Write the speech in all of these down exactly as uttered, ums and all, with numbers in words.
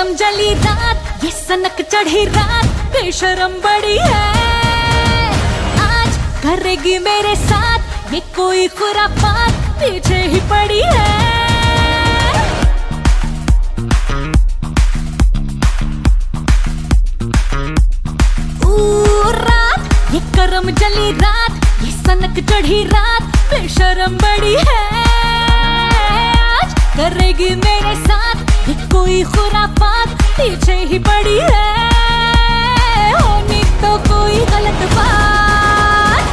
गरम जली रात, ये सनक चढ़ी रात, बेशरम बड़ी है। आज करेगी मेरे साथ ये कोई खुरापात, पीछे ही पड़ी है। ऊ रात, ये गरम जली रात, ये सनक चढ़ी रात, बेशरम बड़ी है। आज करेगी मेरे साथ ये कोई खुरापात, पीछे ही पड़ी है। होनी तो कोई गलत बात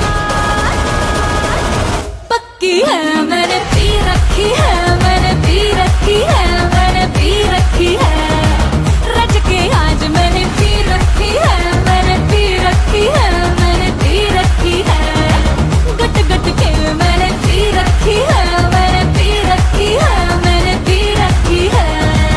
पक्की है, मैंने पी रखी है, मैंने पी रखी है, मैंने पी रखी है। रज के आज मैंने पी रखी है, मैंने पी रखी है, मैंने पी रखी है। गट गट के मैंने पी रखी है, मैंने पी रखी है, मैंने पी रखी है।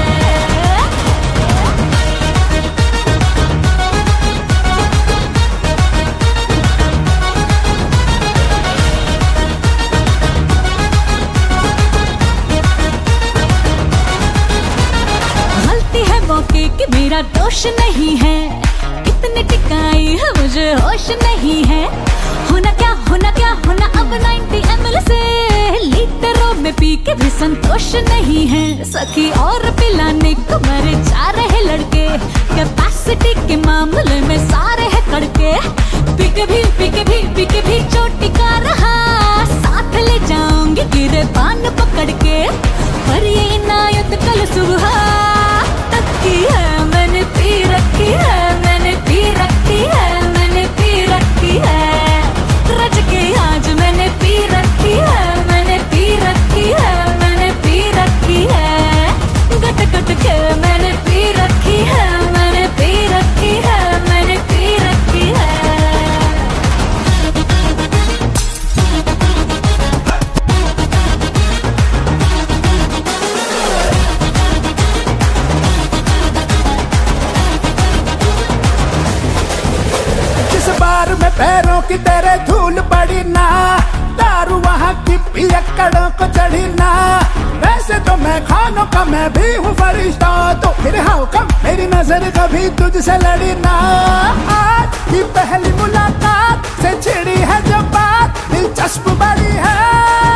मौके कि मेरा दोष नहीं है, कितने टिकाई है मुझे होश नहीं है। होना क्या होना क्या होना अब नाइंटी एम एल से लीटरों में पी के भी संतोष नहीं है। सखी और पिलाने को मरे जा रहे लड़के, कैपेसिटी के मामले में सारे है कड़के। पी के भी पी के भी पी के भी चोटी का रहा, साथ ले जाऊंगी गिरे पान पकड़ के। पर ये इनायत कल सुबह की है, मैंने पी रखी है, मैंने पी रखी है, मैंने पी रखी है। रज के आज मैंने पी रखी है, मैंने पी रखी है, मैंने पी रखी है। गट गट के मैंने पी रखी है, मैंने पी रखी है, मैंने पी रखी है। बार में पैरों की तेरे धूल पड़ी ना, दारू वहाँ की पियक्कड़ों को चढ़ी ना। वैसे तो मैं खानों का मैं भी हूँ फरिश्ता, तो फिर हाउ कम मेरी नजर कभी तुझसे लड़ी ना। आज की पहली मुलाकात से छिड़ी है जो बात, दिलचस्प बड़ी है।